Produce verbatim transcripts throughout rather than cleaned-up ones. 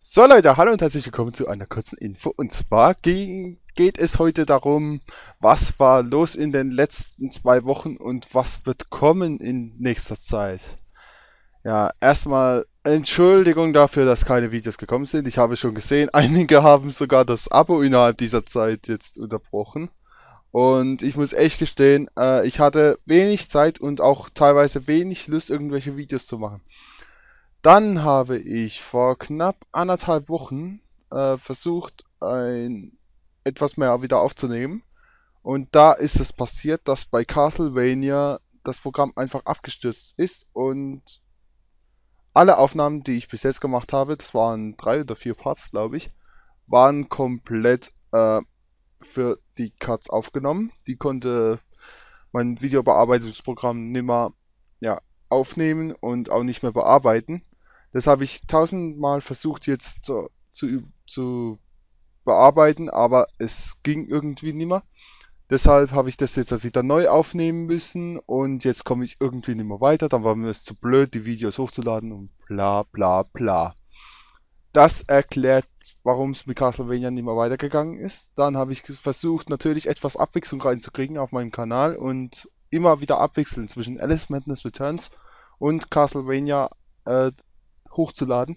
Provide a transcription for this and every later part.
So Leute, hallo und herzlich willkommen zu einer kurzen Info. Und zwar ging, geht es heute darum, was war los in den letzten zwei Wochen und was wird kommen in nächster Zeit. Ja, erstmal Entschuldigung dafür, dass keine Videos gekommen sind. Ich habe schon gesehen, einige haben sogar das Abo innerhalb dieser Zeit jetzt unterbrochen. Und ich muss echt gestehen, äh, ich hatte wenig Zeit und auch teilweise wenig Lust, irgendwelche Videos zu machen. Dann habe ich vor knapp anderthalb Wochen äh, versucht, ein etwas mehr wieder aufzunehmen. Und da ist es passiert, dass bei Castlevania das Programm einfach abgestürzt ist und alle Aufnahmen, die ich bis jetzt gemacht habe, das waren drei oder vier Parts, glaube ich, waren komplett äh, für die Cuts aufgenommen. Die konnte mein Videobearbeitungsprogramm nicht mehr, ja, aufnehmen und auch nicht mehr bearbeiten. Das habe ich tausendmal versucht jetzt zu, zu, zu bearbeiten, aber es ging irgendwie nicht mehr. Deshalb habe ich das jetzt wieder neu aufnehmen müssen und jetzt komme ich irgendwie nicht mehr weiter. Dann war mir es zu blöd, die Videos hochzuladen und bla bla bla. Das erklärt, warum es mit Castlevania nicht mehr weitergegangen ist. Dann habe ich versucht, natürlich etwas Abwechslung reinzukriegen auf meinem Kanal und immer wieder abwechseln zwischen Alice Madness Returns und Castlevania äh, hochzuladen.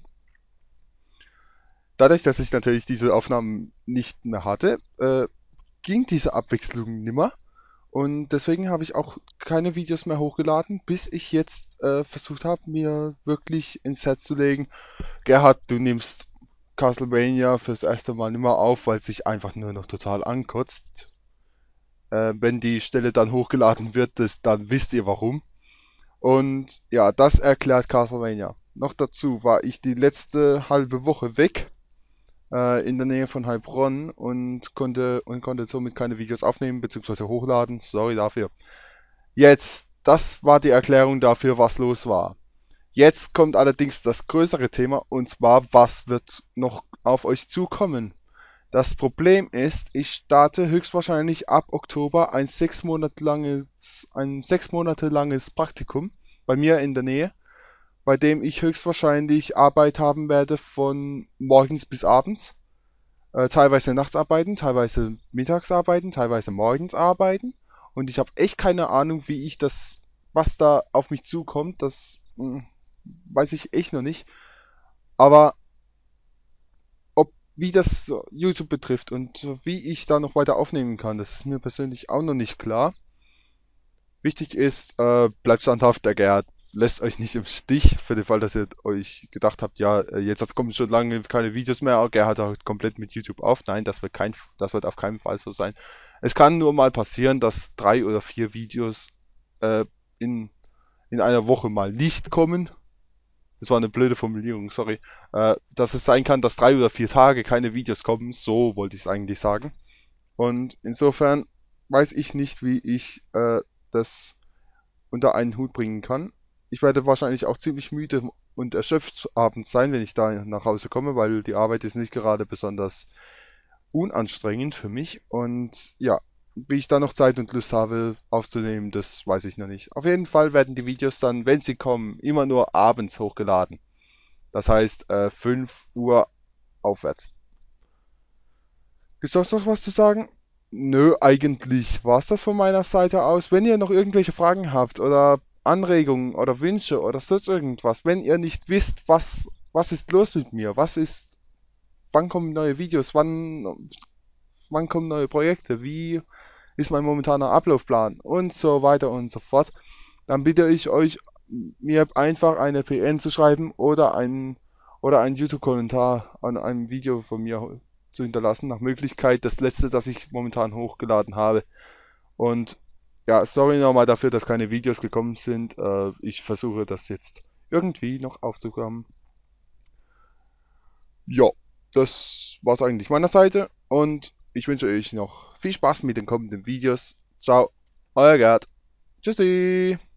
Dadurch, dass ich natürlich diese Aufnahmen nicht mehr hatte, äh, ging diese Abwechslung nimmer. Und deswegen habe ich auch keine Videos mehr hochgeladen, bis ich jetzt äh, versucht habe, mir wirklich ins Herz zu legen, Gerhard, du nimmst Castlevania fürs erste Mal nimmer auf, weil es sich einfach nur noch total ankotzt. Äh, wenn die Stelle dann hochgeladen wird, das, dann wisst ihr warum. Und ja, das erklärt Castlevania. Noch dazu war ich die letzte halbe Woche weg äh, in der Nähe von Heilbronn und konnte und konnte somit keine Videos aufnehmen bzw. hochladen. Sorry dafür. Jetzt, das war die Erklärung dafür, was los war. Jetzt kommt allerdings das größere Thema und zwar, was wird noch auf euch zukommen? Das Problem ist, ich starte höchstwahrscheinlich ab Oktober ein sechs Monate langes, ein sechs Monate langes Praktikum bei mir in der Nähe, bei dem ich höchstwahrscheinlich Arbeit haben werde von morgens bis abends. Äh, teilweise nachts arbeiten, teilweise mittags arbeiten, teilweise morgens arbeiten. Und ich habe echt keine Ahnung, wie ich das, was da auf mich zukommt. Das mh, weiß ich echt noch nicht. Aber ob wie das so YouTube betrifft und wie ich da noch weiter aufnehmen kann, das ist mir persönlich auch noch nicht klar. Wichtig ist, äh, bleibt standhaft, der Gerhard lässt euch nicht im Stich, für den Fall, dass ihr euch gedacht habt, ja, äh, jetzt kommen schon lange keine Videos mehr, Gerhard hört komplett mit YouTube auf. Nein, das wird, kein, das wird auf keinen Fall so sein. Es kann nur mal passieren, dass drei oder vier Videos äh, in, in einer Woche mal nicht kommen. Das war eine blöde Formulierung, sorry. Äh, dass es sein kann, dass drei oder vier Tage keine Videos kommen, so wollte ich es eigentlich sagen. Und insofern weiß ich nicht, wie ich äh, das unter einen Hut bringen kann. Ich werde wahrscheinlich auch ziemlich müde und erschöpft abends sein, wenn ich da nach Hause komme, weil die Arbeit ist nicht gerade besonders unanstrengend für mich. Und ja, wie ich da noch Zeit und Lust habe aufzunehmen, das weiß ich noch nicht. Auf jeden Fall werden die Videos dann, wenn sie kommen, immer nur abends hochgeladen. Das heißt äh, fünf Uhr aufwärts. Gibt es noch was zu sagen? Nö, eigentlich war es das von meiner Seite aus. Wenn ihr noch irgendwelche Fragen habt oder Anregungen oder Wünsche oder sonst irgendwas, wenn ihr nicht wisst, was, was ist los mit mir, was ist, wann kommen neue Videos, wann, wann kommen neue Projekte, wie ist mein momentaner Ablaufplan und so weiter und so fort, dann bitte ich euch, mir einfach eine P N zu schreiben oder einen oder einen YouTube-Kommentar an einem Video von mir zu hinterlassen, nach Möglichkeit das letzte, das ich momentan hochgeladen habe. Und ja, sorry nochmal dafür, dass keine Videos gekommen sind. Äh, ich versuche das jetzt irgendwie noch aufzukommen. Ja, das war's eigentlich meiner Seite und ich wünsche euch noch viel Spaß mit den kommenden Videos. Ciao, euer Gerd. Tschüssi.